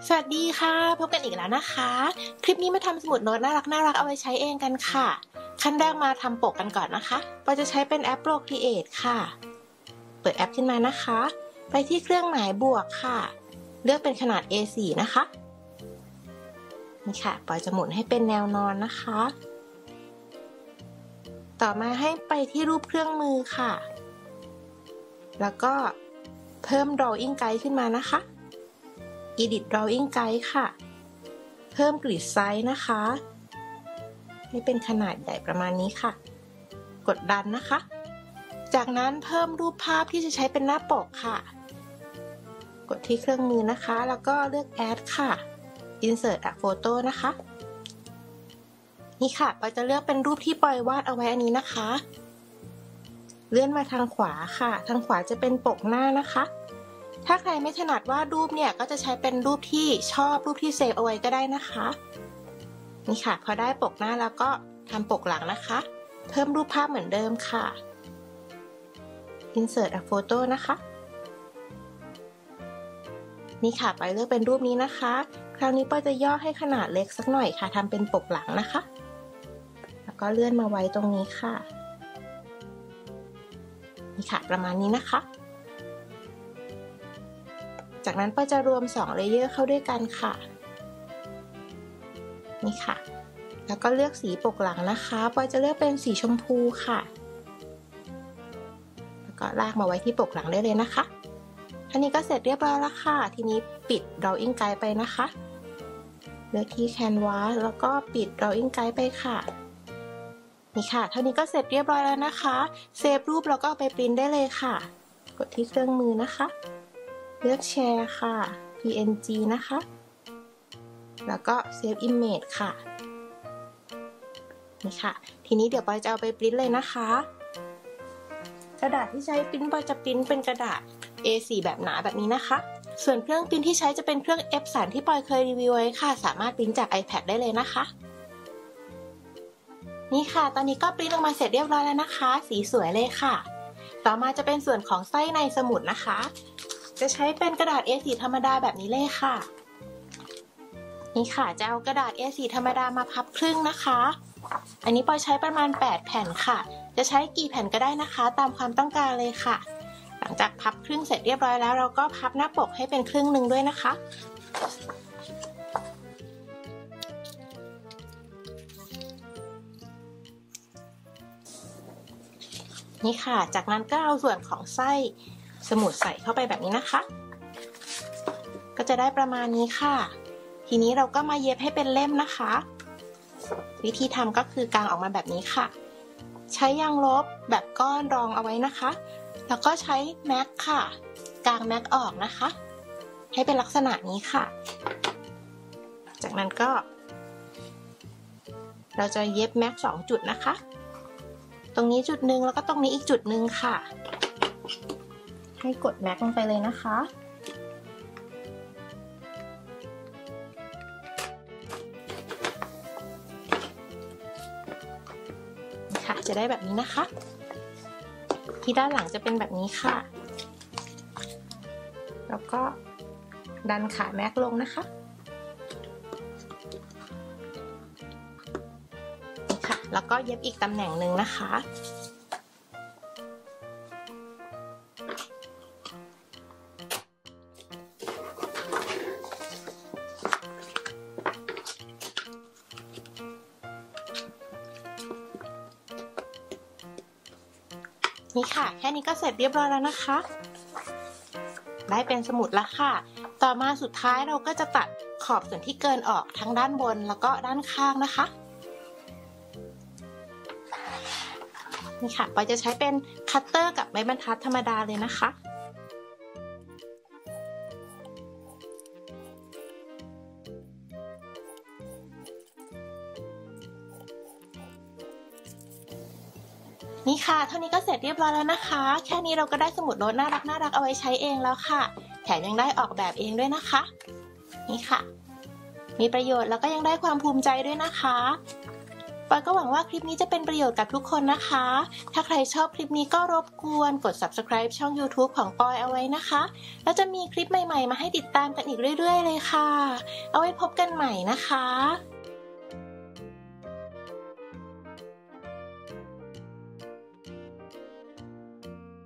สวัสดีค่ะพบกันอีกแล้วนะคะคลิปนี้มาทำสมุดโน้ตน่ารักเอาไว้ใช้เองกันค่ะขั้นแรกมาทำปกกันก่อนนะคะเราจะใช้เป็นแอป Procreate ค่ะเปิดแอปขึ้นมานะคะไปที่เครื่องหมายบวกค่ะเลือกเป็นขนาด A4 นะคะนี่ค่ะปอยจะหมุนให้เป็นแนวนอนนะคะต่อมาให้ไปที่รูปเครื่องมือค่ะแล้วก็เพิ่ม Drawing Guide ขึ้นมานะคะEdit Drawing Guide ค่ะเพิ่มกริดไซส์นะคะให้เป็นขนาดใหญ่ประมาณนี้ค่ะกดดันนะคะจากนั้นเพิ่มรูปภาพที่จะใช้เป็นหน้าปกค่ะกดที่เครื่องมือนะคะแล้วก็เลือก Add ค่ะ Insert a Photo นะคะนี่ค่ะปอยจะเลือกเป็นรูปที่ปอยวาดเอาไว้อันนี้นะคะเลื่อนมาทางขวาค่ะทางขวาจะเป็นปกหน้านะคะถ้าใครไม่ถนัดวาดรูปเนี่ยก็จะใช้เป็นรูปที่ชอบรูปที่เซฟเอาไว้ก็ได้นะคะนี่ค่ะพอได้ปกหน้าแล้วก็ทำปกหลังนะคะเพิ่มรูปภาพเหมือนเดิมค่ะ Insert a Photo นะคะนี่ค่ะไปเลือกเป็นรูปนี้นะคะคราวนี้ปอยจะย่อให้ขนาดเล็กสักหน่อยค่ะทำเป็นปกหลังนะคะแล้วก็เลื่อนมาไว้ตรงนี้ค่ะนี่ค่ะประมาณนี้นะคะจากนั้นปอยจะรวม2เลเยอร์เข้าด้วยกันค่ะนี่ค่ะแล้วก็เลือกสีปกหลังนะคะปอยจะเลือกเป็นสีชมพูค่ะแล้วก็ลากมาไว้ที่ปกหลังได้เลยนะคะอันนี้ก็เสร็จเรียบร้อยแล้วค่ะทีนี้ปิด Drawing Guide ไปนะคะเลือกที่ Canvas แล้วก็ปิด Drawing Guide ไปค่ะนี่ค่ะเท่านี้ก็เสร็จเรียบร้อยแล้วนะคะเซฟรูปแล้วก็เอาไปปริ้นได้เลยค่ะกดที่เครื่องมือนะคะเลือกแชร์ค่ะ PNG นะคะแล้วก็ Save Image ค่ะนี่ค่ะทีนี้เดี๋ยวปอยจะเอาไปปริ้นเลยนะคะกระดาษที่ใช้ปริ้นปอยจะปริ้นเป็นกระดาษ A4 แบบหนาแบบนี้นะคะส่วนเครื่องปริ้นที่ใช้จะเป็นเครื่อง Epson ที่ปอยเคยรีวิวไว้ค่ะสามารถปริ้นจาก iPad ได้เลยนะคะนี่ค่ะตอนนี้ก็ปริ้นออกมาเสร็จเรียบร้อยแล้วนะคะสีสวยเลยค่ะต่อมาจะเป็นส่วนของไส้ในสมุดนะคะจะใช้เป็นกระดาษ A4 ธรรมดาแบบนี้เลยค่ะนี่ค่ะจะเอากระดาษ A4 ธรรมดามาพับครึ่งนะคะอันนี้ปอยใช้ประมาณ8แผ่นค่ะจะใช้กี่แผ่นก็ได้นะคะตามความต้องการเลยค่ะหลังจากพับครึ่งเสร็จเรียบร้อยแล้วเราก็พับหน้าปกให้เป็นครึ่งหนึ่งด้วยนะคะนี่ค่ะจากนั้นก็เอาส่วนของไส้สมุดใส่เข้าไปแบบนี้นะคะก็จะได้ประมาณนี้ค่ะทีนี้เราก็มาเย็บให้เป็นเล่มนะคะวิธีทำก็คือกางออกมาแบบนี้ค่ะใช้ยางลบแบบก้อนรองเอาไว้นะคะแล้วก็ใช้แม็กค่ะกางแม็กออกนะคะให้เป็นลักษณะนี้ค่ะจากนั้นก็เราจะเย็บแม็ก2จุดนะคะตรงนี้จุดหนึ่งแล้วก็ตรงนี้อีกจุดหนึ่งค่ะให้กดแม็กลงไปเลยนะคะค่ะจะได้แบบนี้นะคะที่ด้านหลังจะเป็นแบบนี้ค่ะแล้วก็ดันขาแม็กลงนะคะนี่ค่ะแล้วก็เย็บอีกตำแหน่งหนึ่งนะคะนี่ค่ะแค่นี้ก็เสร็จเรียบร้อยแล้วนะคะได้เป็นสมุดแล้วค่ะต่อมาสุดท้ายเราก็จะตัดขอบส่วนที่เกินออกทั้งด้านบนแล้วก็ด้านข้างนะคะนี่ค่ะปอยจะใช้เป็นคัตเตอร์กับไม้บรรทัดธรรมดาเลยนะคะนี่ค่ะเท่านี้ก็เสร็จเรียบร้อยแล้วนะคะแค่นี้เราก็ได้สมุดโน้ตน่ารักเอาไว้ใช้เองแล้วค่ะแถมยังได้ออกแบบเองด้วยนะคะนี่ค่ะมีประโยชน์แล้วก็ยังได้ความภูมิใจด้วยนะคะปอยก็หวังว่าคลิปนี้จะเป็นประโยชน์กับทุกคนนะคะ ถ้าใครชอบคลิปนี้ก็รบกวนกด Subscribe ช่อง YouTube ของปอยเอาไว้นะคะแล้วจะมีคลิปใหม่ๆมาให้ติดตามกันอีกเรื่อยๆเลยค่ะ เอาไว้พบกันใหม่นะคะ